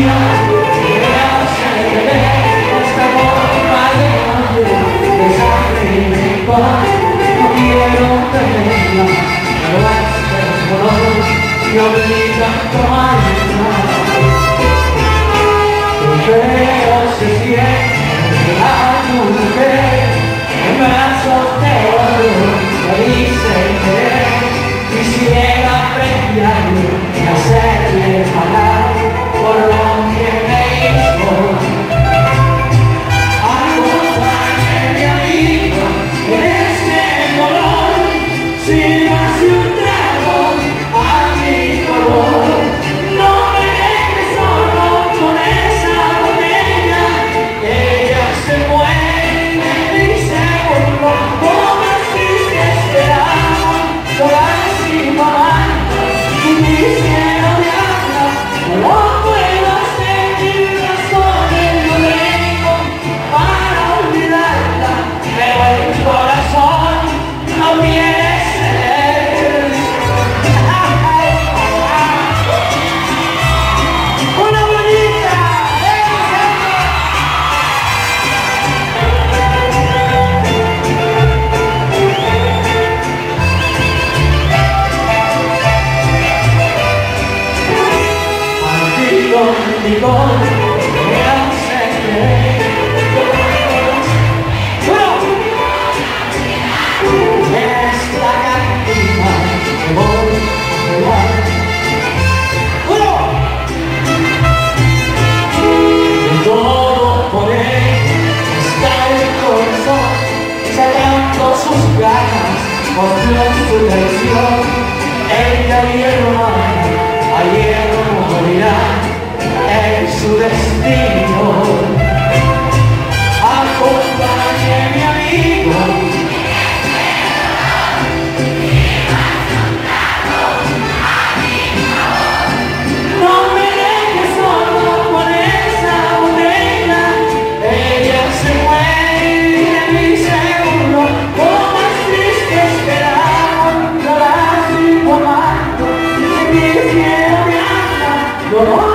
mi obliga a tomar pero se siente la mujer en brazos de oro me dice que quisiera apreciarlo y hacerle pagar por lo que me hizo. Acompañe mi amigo en este dolor, si no hace un trago a mi dolor. No me dejes solo con esa botella, ella se muere y se burló. Como triste esperamos por así mamando y quisiera odiarla, no lo puedo hacer, mis razones no tengo para olvidarla, pero el corazón no quiere ceder. ¡Una bonita! Digo, me hace creer. Es la cantina que voy a bailar. Todo por él está el corazón, sacando sus ganas, mostró su traición. Ella y el hermano, ayer morirá. Es su destino. Acompañe mi amigo. No me dejes solo con esa botella, ella se muere y se burló. Como es triste esperar, llorar sin tomando, si quisiera odiarla, no.